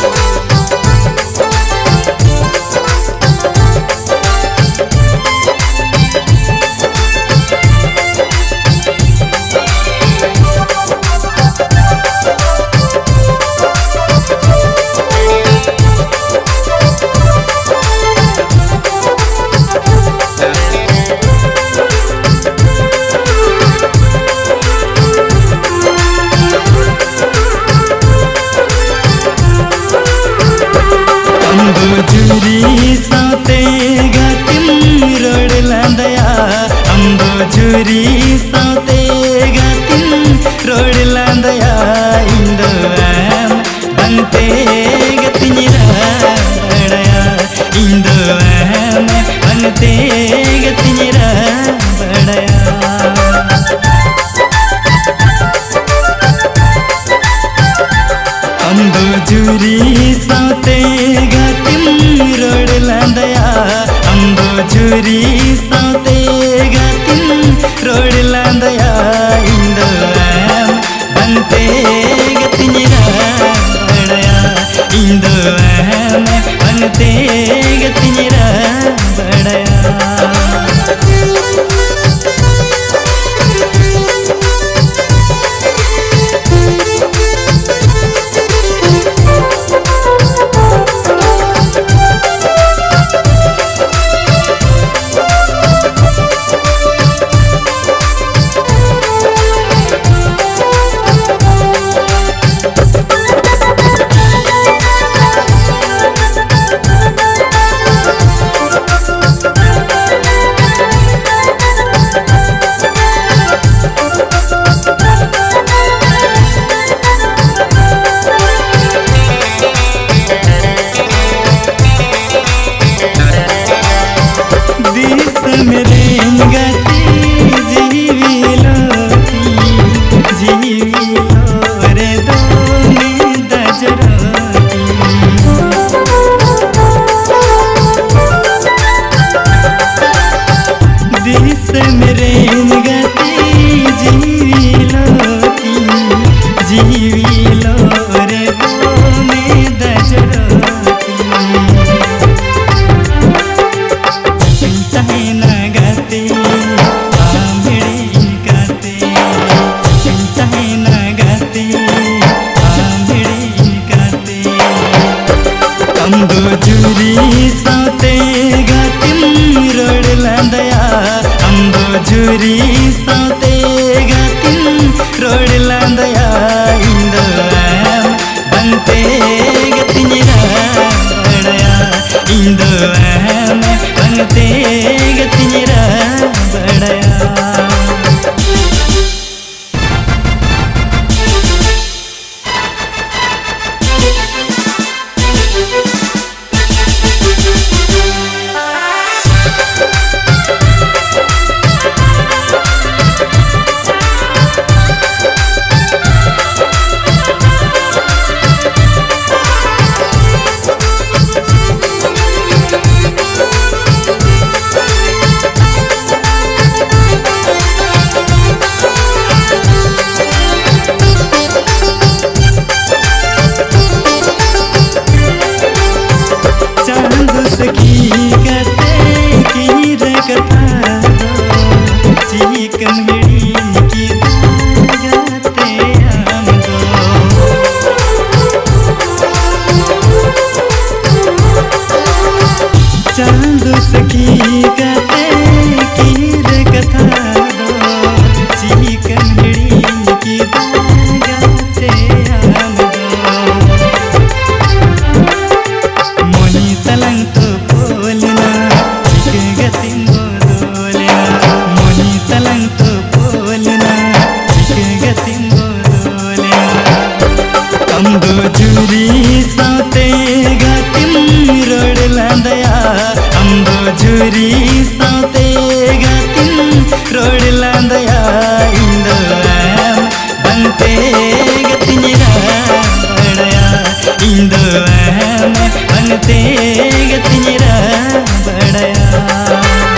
झुरी साते गातिम रोड लांदया अंबो झुरी साते गातिम रोड लांदया इंदो आम बनते गतिनिरा बड़या इंदो आम बनते गतिनिरा बड़या अंबो झुरी साते गातिम रोड लांदया अंबो झुरी साते गातिम रोड लांदया इंदो आम बनते गतिनिरा बड़या इंदो आम बनते गतिनिरा बड़या झुरी साते गातिम रोड लांदया अंबो झुरी साते गातिम रोड लांदया इंदो आम बनते गतिनिरा बड़या इंदो आम बनते गतिनिरा बड़या झुरी साते गातिम रोड लांदया अंबो झुरी साते गातिम रोड लांदया इंदो आम बनते गतिनिरा बड़या इंदो आम बनते गतिनिरा बड़या